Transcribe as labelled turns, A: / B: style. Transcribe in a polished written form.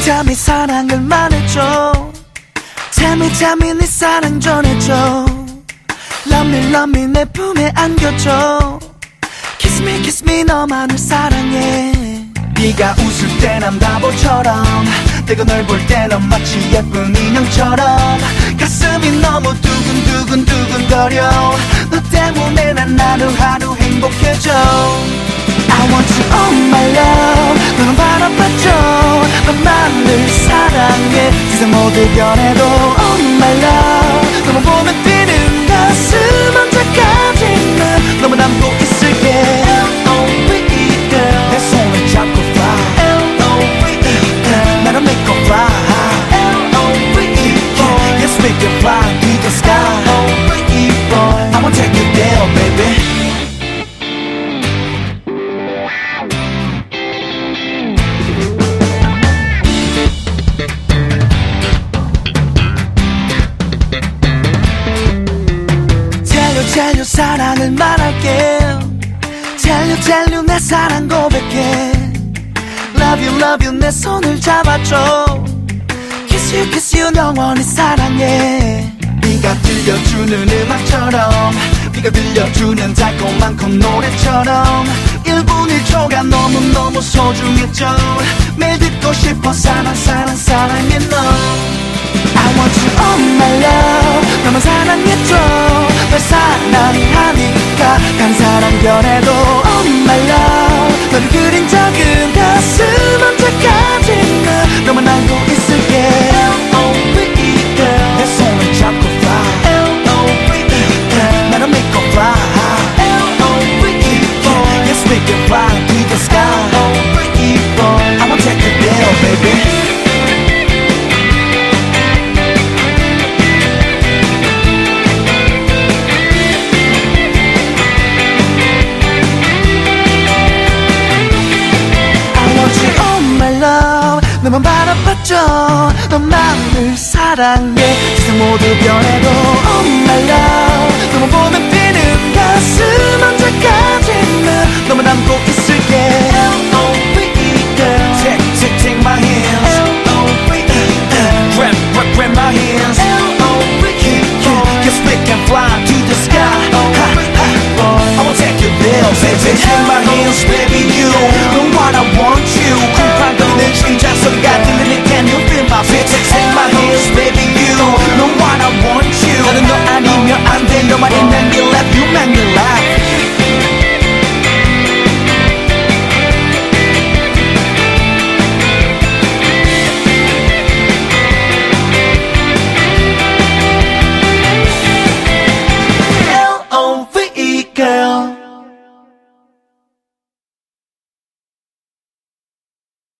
A: 잠이 사랑을 말해줘. 잠이 네 사랑 전해줘. Love me 내 품에 안겨줘. Kiss me 너만을 사랑해. 네가 웃을 때 난 바보처럼, 내가 널 볼 때 넌 마치 예쁜 인형처럼 가슴이 너무 두근두근 두근거려. 너 때문에 난 하루하루 행복해져. I want you all my love. 너는 바라봐줘. 너만을 사랑해. 세상 모두 변해도 all my love. 너만 보면 뛰는 가슴 언제까지나 너만 안고 있을게. L.O.V.E girl. 내 손을 잡고 fly. L.O.V.E girl. 나를 믿고 fly. L.O.V.E boy. Yes we can fly to the sky. L.O.V.E boy. I wanna take you there baby. Tell you 사랑을 말할게. Tell you 내 사랑 고백해. Love you 내 손을 잡아줘. Kiss you 영원히 사랑해. 네가 들려주는 음악처럼, 네가 들려주는 달콤한 콧노래처럼 1분 1초가 너무너무 소중했죠. 매일 듣고 싶어 사랑해 너. I want you all my love. 너만 사랑해줘. 널 사랑하니까 간 사랑 변해도 all my love. 너를 그린 적은 가슴 언제까지나 너만 안고 있을게. L.O.V.E girl. 내 손을 잡고 fly. L.O.V.E girl. 나를 믿고 fly. L.O.V.E boy. Yes we can fly to the sky. L.O.V.E boy. I wanna take you there baby. 너만 바라봐줘. 너만을 사랑해. 세상 모두 변해도 oh my love. 너만 보면 뛰는 가슴 언제까지나 너만 안고 있을게.